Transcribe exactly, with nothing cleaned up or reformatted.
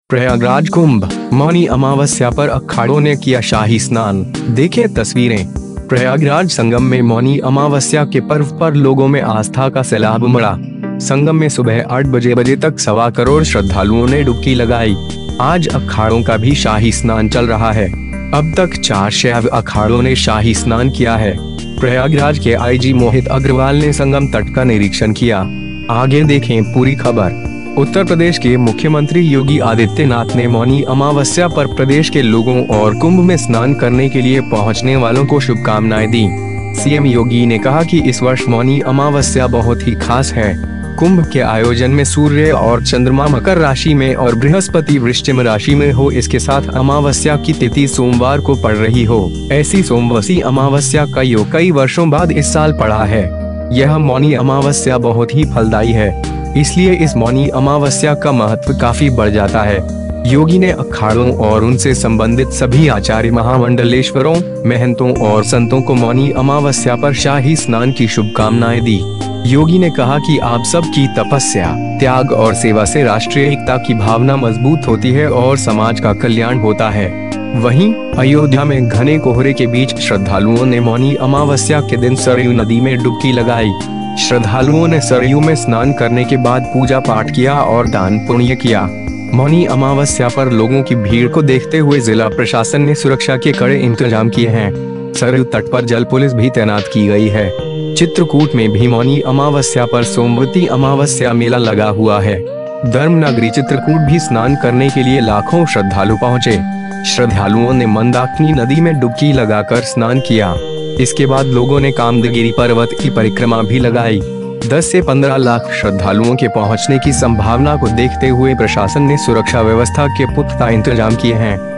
प्रयागराज कुंभ, मौनी अमावस्या पर अखाड़ों ने किया शाही स्नान। देखें तस्वीरें। प्रयागराज संगम में मौनी अमावस्या के पर्व पर लोगों में आस्था का सैलाब उमड़ा। संगम में सुबह आठ बजे बजे तक सवा करोड़ श्रद्धालुओं ने डुबकी लगाई। आज अखाड़ों का भी शाही स्नान चल रहा है। अब तक चार शैव अखाड़ों ने शाही स्नान किया है। प्रयागराज के आईजी मोहित अग्रवाल ने संगम तट का निरीक्षण किया। आगे देखें पूरी खबर। उत्तर प्रदेश के मुख्यमंत्री योगी आदित्यनाथ ने मौनी अमावस्या पर प्रदेश के लोगों और कुंभ में स्नान करने के लिए पहुंचने वालों को शुभकामनाएं दी। सीएम योगी ने कहा कि इस वर्ष मौनी अमावस्या बहुत ही खास है। कुंभ के आयोजन में सूर्य और चंद्रमा मकर राशि में और बृहस्पति वृश्चिक राशि में हो, इसके साथ अमावस्या की तिथि सोमवार को पड़ रही हो। ऐसी सोमवती अमावस्या का योग कई वर्षों बाद इस साल पड़ा है। यह मौनी अमावस्या बहुत ही फलदायी है, इसलिए इस मौनी अमावस्या का महत्व काफी बढ़ जाता है। योगी ने अखाड़ों और उनसे संबंधित सभी आचार्य महामंडलेश्वरों, महंतों और संतों को मौनी अमावस्या पर शाही स्नान की शुभकामनाएं दी। योगी ने कहा कि आप सब की तपस्या, त्याग और सेवा से राष्ट्रीय एकता की भावना मजबूत होती है और समाज का कल्याण होता है। वहीं अयोध्या में घने कोहरे के बीच श्रद्धालुओं ने मौनी अमावस्या के दिन सरयू नदी में डुबकी लगाई। श्रद्धालुओं ने सरयू में स्नान करने के बाद पूजा पाठ किया और दान पुण्य किया। मौनी अमावस्या पर लोगों की भीड़ को देखते हुए जिला प्रशासन ने सुरक्षा के कड़े इंतजाम किए हैं। सरयू तट पर जल पुलिस भी तैनात की गई है। चित्रकूट में भी मौनी अमावस्या पर सोमवती अमावस्या मेला लगा हुआ है। धर्मनगरी चित्रकूट भी स्नान करने के लिए लाखों श्रद्धालु पहुँचे। श्रद्धालुओं ने मंदाकिनी नदी में डुबकी लगाकर स्नान किया। इसके बाद लोगों ने कामदगिरी पर्वत की परिक्रमा भी लगाई। दस से पंद्रह लाख श्रद्धालुओं के पहुंचने की संभावना को देखते हुए प्रशासन ने सुरक्षा व्यवस्था के पुख्ता इंतजाम किए हैं।